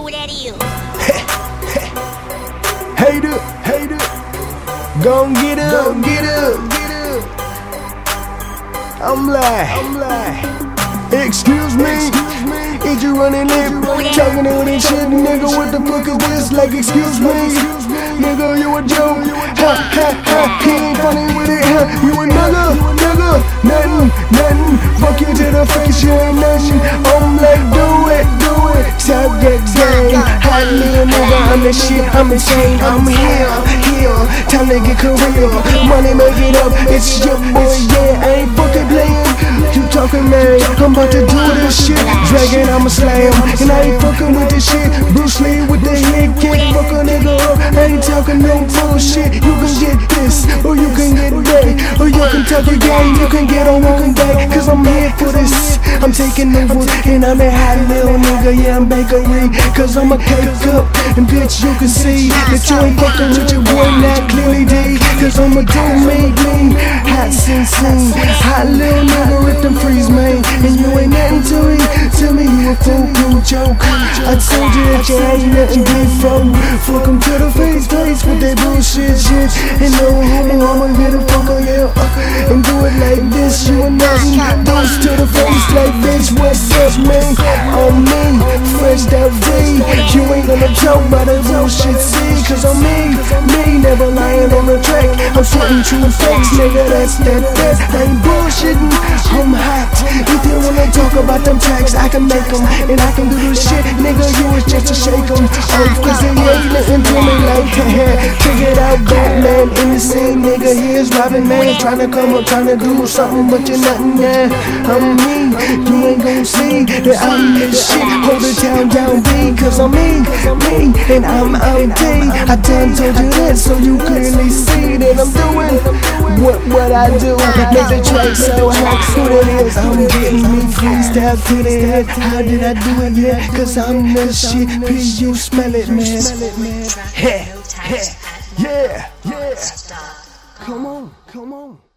Who that is? Hater, hater, gon' get up, get up. I'm like, excuse me, is you running lip? Talking all that shit, nigga, what the fuck is this? Like, excuse me, nigga, you a joke. Ha, ha, ha, he ain't funny with it, huh? You a nigga, nothing. Fuck you to the face, you ain't nothing. I'm like, do it, top that game. Hot little nigga, I'm the shit, I'm insane. I'm here, time to get career. Money make it up, it's your boy, yeah, I ain't fucking playing. You talking, man, I'm about to do this shit. Dragon, I'ma slam, and I ain't fucking with this shit. Bruce Lee with the head kick, fuck a nigga up. I ain't talking no bullshit. You can get this, or you can get that, or you can talk a game, you can get on one day. Cause I'm here for this, I'm taking over, and I'm a hot little nigga, yeah, I'm bakery. Cause I'm a cake up, and bitch, you can see that you ain't fucking with your boy, not clearly D. Cause I'ma do me, hot sensei, hot little nigga with them freeze, man. And you ain't nothing to me, you a fool joke. I told you that you ain't nothing different. Fuck 'em to the face with that bullshit shit. And no homo, I'ma get a fucker, yeah. And do it like this, you and nothing. Those to the face like bitch, what's up, man? On me, fresh that V. You ain't gonna talk about that bullshit, see? Cause I'm me, never lying on the track. I'm spitting true facts, nigga, that's that. I ain't bullshitting, I'm hot. If you wanna talk about them tracks, I can make them, and I can do this shit, nigga, you was just to shake them off. Cause they ain't nothing to me like that. Check it out, Batman in the scene, nigga, here's Robin, man. Tryna come up, tryna do something, but you're nothing, yeah. I'm me, you ain't gon' see that I'm this shit. Hold the town down, B, cause I'm me, and I'm OD. I done told you that, so you clearly see that I'm doing what I do. Make the track so hot, what it is. I'm getting me freestyle to the head. How did I do it, yeah? Cause I'm the shit, P, you smell it, man. Yeah. Come on.